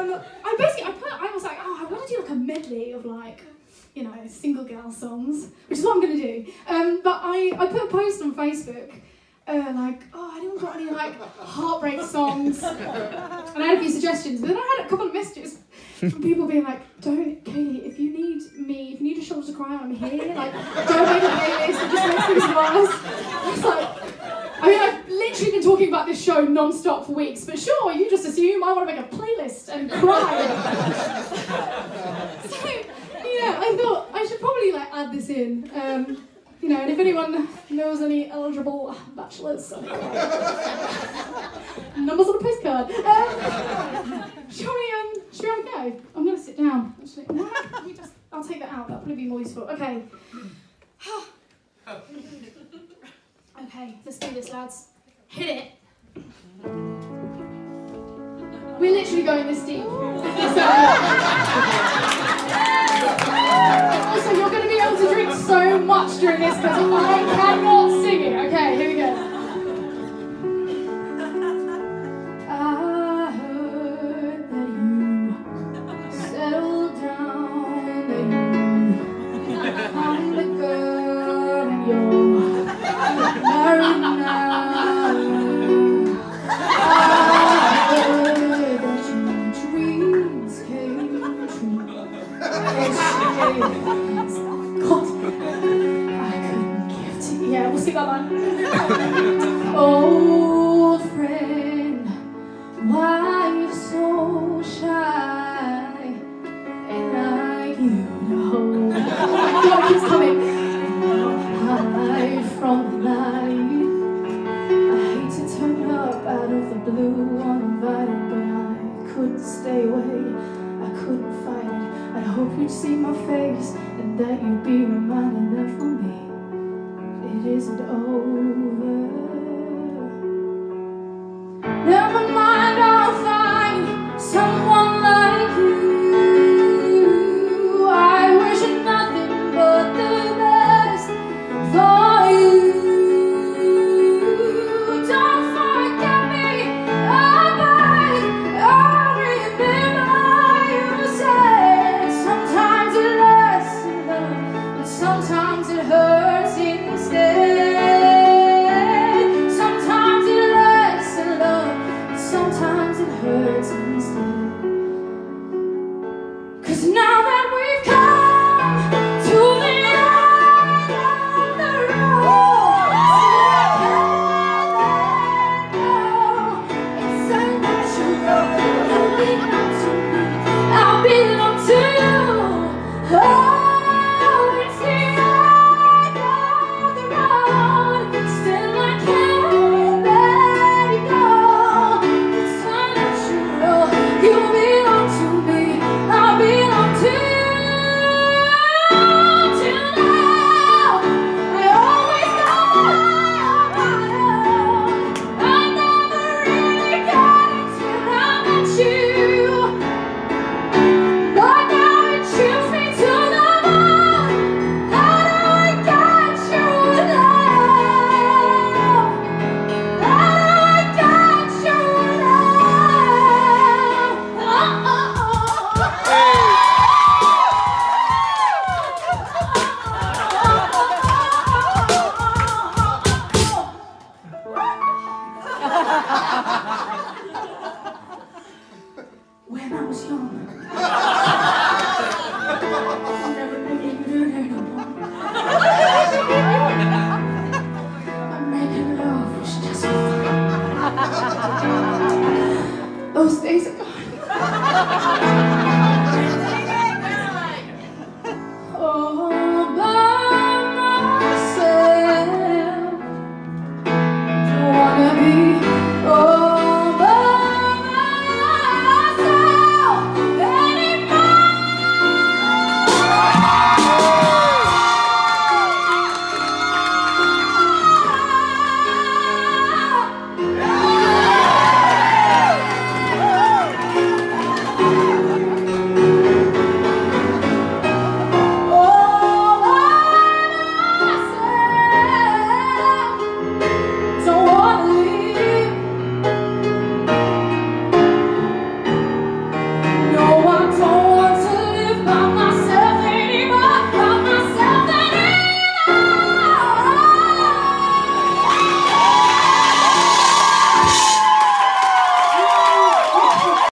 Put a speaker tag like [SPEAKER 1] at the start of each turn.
[SPEAKER 1] I was like, oh, I want to do like a medley of like, you know, single gal songs, which is what I'm going to do. But I put a post on Facebook, like, oh, anyone got any like heartbreak songs? And I had a few suggestions, but then I had a couple of messages from people being like, don't, Kayleigh, if you need a shoulder to cry on, I'm here. Like, don't make a playlist, it just makes things worse. It's like, I mean, I've literally been talking about this show non-stop for weeks, but sure, you just assume I want to make a playlist and cry. So, yeah, I thought I should probably like add this in. You know, and if anyone knows any eligible bachelors, numbers on a postcard. Shall we have a go? I'm going to sit down. Actually, I'll take that out. That'll probably be more useful. Okay. Okay, let's do this, lads. Hit it. We're literally going this deep. Also, you're going to be able to drink so much during this because I cannot sing it. Okay, here we go. I heard that you settled down, that you found the girl and you're married now. God, I couldn't give to you. Yeah, we'll sing that line. Old friend, why you so shy? And like you know, God, it keeps coming. Hide from the light. I hate to turn up out of the blue uninvited, but I couldn't stay away. I couldn't fight it. I hope you'd see my face and that you'd be reminded that for me it isn't over. Never mind, I'll find someone like you. I wish nothing but the best for you. Don't forget me, I remember you said sometimes it lasts in love, but sometimes it hurts instead. Sometimes it lasts in love, but sometimes it hurts instead. 'Cause now that we've come to the end of the road, it's unnatural. You belong to me, I belong to you. Oh, it's the end of the road. Still I can't let it go. It's unnatural. You belong to me, I belong to you. Till now, I always got my own. I never really got it till I met you. But now it chills me to the bone. How do I get you love? How do I get you love? When I was young, I'm never making it no more. I'm making love was just for fun. Those days are gone.